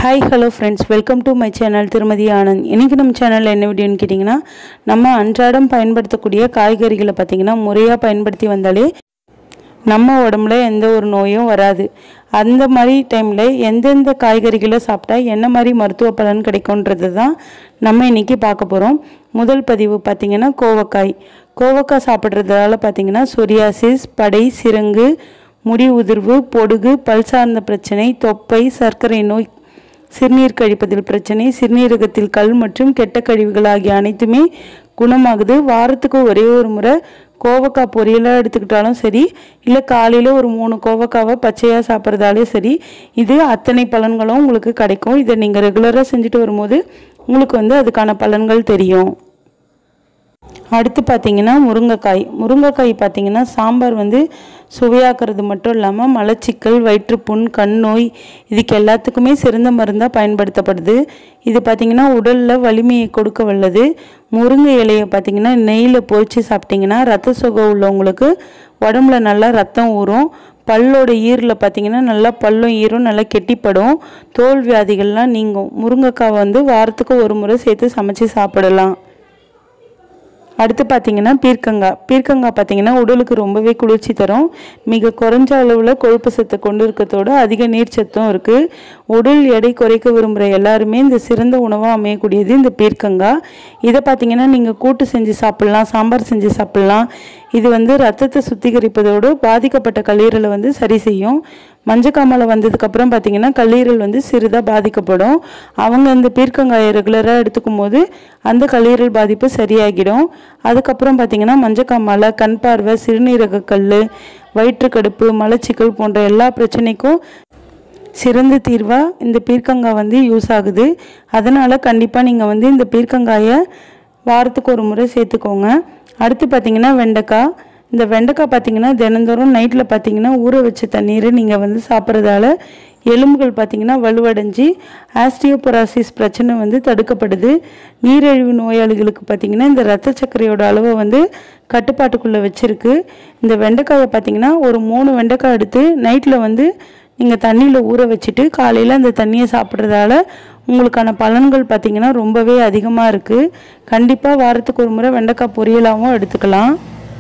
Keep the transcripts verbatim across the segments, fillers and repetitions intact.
Hi, hello friends, welcome to my channel Thirumathi Anand. இன்னைக்கு நம்ம சேனல்ல என்ன வீடியோன்னு கேட்டிங்கனா நம்ம அன்றாடம் பயன்படுத்தக்கூடிய காய்கறிகளை பாத்தீங்கன்னா முறையா பயன்படுத்தி வந்தாலே நம்ம உடம்புல எந்த ஒரு நோயும் வராது. அந்த மாதிரி டைம்ல எந்தெந்த காய்கறிகளை சாப்பிட்டா என்ன மாதிரி மருத்துவ பலன் கிடைக்கும்ன்றது தான் நம்ம இன்னைக்கு பார்க்க போறோம். முதல் பதிவு பாத்தீங்கன்னா கோவக்காய். கோவக்காய் சாப்பிடுறதால பாத்தீங்கன்னா சொரியாசிஸ், படை, சிரங்கு, முடி உதிர்வு, பொடுகு, பல் சார்ந்த பிரச்சனை, தொப்பை, சர்க்கரை நோய், சிறுநீர் கழிப்பதில் பிரச்சனை, சிறுநீரகத்தில் கல் மற்றும் கெட்ட கழிவுகள் ஆகிய அனைத்துமே குணமாகுது. வாரத்துக்கு ஒரே ஒரு முறை கோவக்காய் பொரியலாக எடுத்துக்கிட்டாலும் சரி, இல்லை காலையில் ஒரு மூணு கோவக்காவை பச்சையாக சாப்பிட்றதாலே சரி, இது அத்தனை பலன்களும் உங்களுக்கு கிடைக்கும். இதை நீங்கள் ரெகுலராக செஞ்சுட்டு வரும்போது உங்களுக்கு வந்து அதுக்கான பலன்கள் தெரியும். அடுத்து பார்த்தீங்கன்னா முருங்கைக்காய். முருங்கைக்காய் பார்த்தீங்கன்னா சாம்பார் வந்து சுவையாக்குறது மட்டும் இல்லாமல் மலச்சிக்கல், வயிற்றுப்புண், கண் நோய் இதுக்கு எல்லாத்துக்குமே சிறந்த மருந்தாக பயன்படுத்தப்படுது. இது பார்த்திங்கன்னா உடலில் வலிமையை கொடுக்க வல்லது. முருங்கை இலையை பார்த்திங்கன்னா நெய்யில் பொரித்து சாப்பிட்டிங்கன்னா ரத்த சோகை உள்ளவங்களுக்கு உடம்புல நல்லா ரத்தம் ஊறும். பல்லோட ஈரில் பார்த்திங்கன்னா நல்லா பல்லும் ஈரும் நல்லா கெட்டிப்படும். தோல் வியாதிகள்லாம் நீங்கும். முருங்கைக்காய் வந்து வாரத்துக்கு ஒரு முறை சேர்த்து சமைச்சு சாப்பிடலாம். அடுத்து பார்த்தீங்கன்னா பீர்க்கங்காய். பீர்க்கங்காய் பார்த்தீங்கன்னா உடலுக்கு ரொம்பவே குளிர்ச்சி தரும். மிக குறைஞ்ச அளவில் கொழுப்பு சத்தை கொண்டு இருக்கிறதோட அதிக நீர் சத்தும் இருக்குது. உடல் எடை குறைக்க விரும்புகிற எல்லாருமே இந்த சிறந்த உணவாக அமையக்கூடியது இந்த பீர்க்கங்காய். இதை பார்த்தீங்கன்னா நீங்கள் கூட்டு செஞ்சு சாப்பிட்லாம், சாம்பார் செஞ்சு சாப்பிட்லாம். இது வந்து ரத்தத்தை சுத்திகரிப்பதோடு பாதிக்கப்பட்ட கல்லீரலை வந்து சரி செய்யும். மஞ்சக்காமலை வந்ததுக்கப்புறம் பார்த்திங்கன்னா கல்லீரல் வந்து சிறிதாக பாதிக்கப்படும். அவங்க இந்த பீர்க்கங்காயை ரெகுலராக எடுத்துக்கும் போது அந்த கல்லீரல் பாதிப்பு சரியாகிடும். அதுக்கப்புறம் பார்த்திங்கன்னா மஞ்சக்காமலை, கண் பார்வை, சிறுநீரக கல், வயிற்றுக்கடுப்பு, மலச்சிக்கல் போன்ற எல்லா பிரச்சனைக்கும் சிறந்த தீர்வாக இந்த பீர்க்கங்காய் வந்து யூஸ் ஆகுது. அதனால் கண்டிப்பாக நீங்கள் வந்து இந்த பீர்க்கங்காயை வாரத்துக்கு ஒரு முறை சேர்த்துக்கோங்க. அடுத்து பார்த்திங்கன்னா வெண்டைக்காய். இந்த வெண்டைக்காய் பார்த்திங்கன்னா தினந்தோறும் நைட்டில் பார்த்திங்கன்னா ஊற வச்ச தண்ணீரை நீங்கள் வந்து சாப்பிட்றதால எலும்புகள் பார்த்திங்கன்னா வலுவடைஞ்சி ஆஸ்டியோபொரோசிஸ் பிரச்சனை வந்து தடுக்கப்படுது. நீரிழிவு நோயாளிகளுக்கு பார்த்திங்கன்னா இந்த ரத்த சர்க்கரையோட அளவை வந்து கட்டுப்பாட்டுக்குள்ளே வச்சுருக்கு. இந்த வெண்டைக்காயை பார்த்திங்கன்னா ஒரு மூணு வெண்டைக்காய் எடுத்து நைட்டில் வந்து நீங்கள் தண்ணியில் ஊற வச்சுட்டு காலையில் அந்த தண்ணியை சாப்பிட்றதால உங்களுக்கான பலன்கள் பார்த்திங்கன்னா ரொம்பவே அதிகமாக இருக்குது. கண்டிப்பாக வாரத்துக்கு ஒரு முறை வெண்டைக்காய் பொரியலாகவும் எடுத்துக்கலாம்.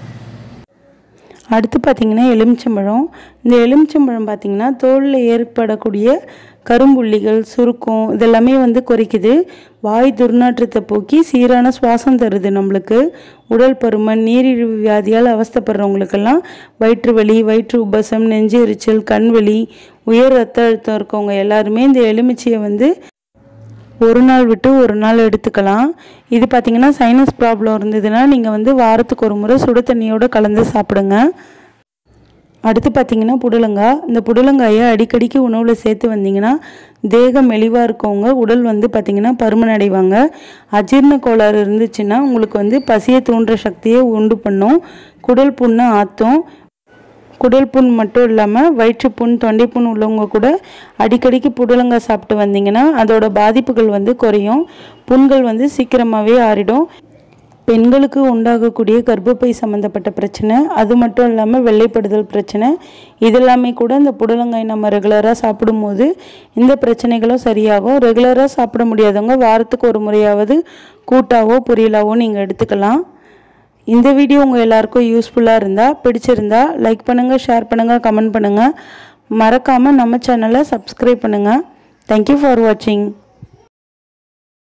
அடுத்து பார்த்திங்கன்னா எலுமிச்சம்பழம். இந்த எலுமிச்சம்பழம் பார்த்திங்கன்னா தோலில் ஏற்படக்கூடிய கரும்புள்ளிகள், சுருக்கம் இதெல்லாமே வந்து குறைக்குது. வாய் துர்நாற்றத்தை போக்கி சீரான சுவாசம் தருது. நம்மளுக்கு உடல் பருமன், நீரிழிவு வியாதியால் அவஸ்தைப்படுறவங்களுக்கெல்லாம் வயிற்று வலி, வயிற்று உபசம், நெஞ்சு எரிச்சல், கண்வலி, உயர் ரத்த அழுத்தம் இருக்கவங்க எல்லாருமே இந்த எலுமிச்சையை வந்து ஒரு நாள் விட்டு ஒரு நாள் எடுத்துக்கலாம். இது பார்த்திங்கன்னா சைனஸ் ப்ராப்ளம் இருந்ததுன்னா நீங்கள் வந்து வாரத்துக்கு ஒரு முறை சுடு தண்ணியோடு கலந்து சாப்பிடுங்க. அடுத்து பார்த்திங்கன்னா புடலங்காய். இந்த புடலங்காயை அடிக்கடிக்கு உணவில் சேர்த்து வந்தீங்கன்னா தேகம் மெலிவாக இருக்கவங்க உடல் வந்து பார்த்திங்கன்னா பருமன் அடைவாங்க. அஜீரண கோளாறு இருந்துச்சுன்னா உங்களுக்கு வந்து பசியை தூண்டுற சக்தியை உண்டு பண்ணும். குடல் புண்ணை ஆற்றும். குடல் புண் மட்டும் இல்லாமல் வயிற்றுப்புண், தொண்டைப்புண் உள்ளவங்க கூட அடிக்கடிக்கு புடலங்காய் சாப்பிட்டு வந்தீங்கன்னா அதோட பாதிப்புகள் வந்து குறையும். புண்கள் வந்து சீக்கிரமாகவே ஆறிடும். பெண்களுக்கு உண்டாகக்கூடிய கர்ப்பப்பை சம்மந்தப்பட்ட பிரச்சனை, அது மட்டும் இல்லாமல் வெள்ளைப்படுதல் பிரச்சனை, இதெல்லாமே கூட இந்த புடலங்காய் நம்ம ரெகுலராக சாப்பிடும்போது இந்த பிரச்சனைகளும் சரியாகும். ரெகுலராக சாப்பிட முடியாதவங்க வாரத்துக்கு ஒரு முறையாவது கூட்டாவோ பொரியலாவோ நீங்கள் எடுத்துக்கலாம். இந்த வீடியோ உங்கள் எல்லாருக்கும் யூஸ்ஃபுல்லாக இருந்தால், பிடிச்சிருந்தா லைக் பண்ணுங்கள், ஷேர் பண்ணுங்கள், கமெண்ட் பண்ணுங்கள். மறக்காமல் நம்ம சேனலை சப்ஸ்கிரைப் பண்ணுங்கள். தேங்க்யூ ஃபார் வாட்சிங்.